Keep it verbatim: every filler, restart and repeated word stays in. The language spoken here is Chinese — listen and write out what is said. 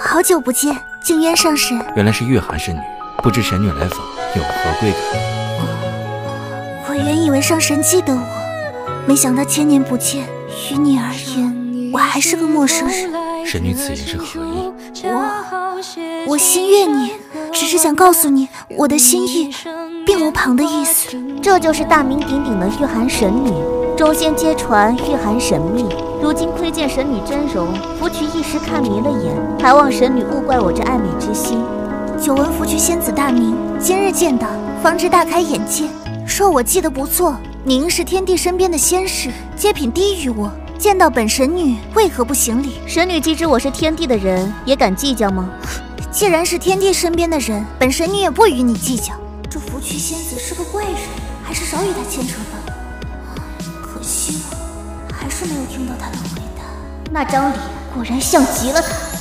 好久不见，静渊上神。 原来是月寒神女，不知神女来访有何贵干？ 我原以为上神记得我，没想到千年不见，于你而言，我还是个陌生人。 神女此言是何意？ 我我心悦你，只是想告诉你，我的心意并无旁的意思。 这就是大名鼎鼎的玉寒神女，众仙皆传玉寒神秘。如今窥见神女真容，芙蕖一时看迷了眼，还望神女勿怪我这爱美之心。 久闻芙蕖仙子大名，今日见到，方知大开眼界。若我记得不错，你应是天帝身边的仙士，阶品低于我。见到本神女，为何不行礼？ 神女既知我是天帝的人，也敢计较吗？ 既然是天帝身边的人，本神女也不与你计较。这芙蕖仙子是个贵人，还是少与她牵扯吧。可惜我还是没有听到她的回答。 那张脸果然像极了她。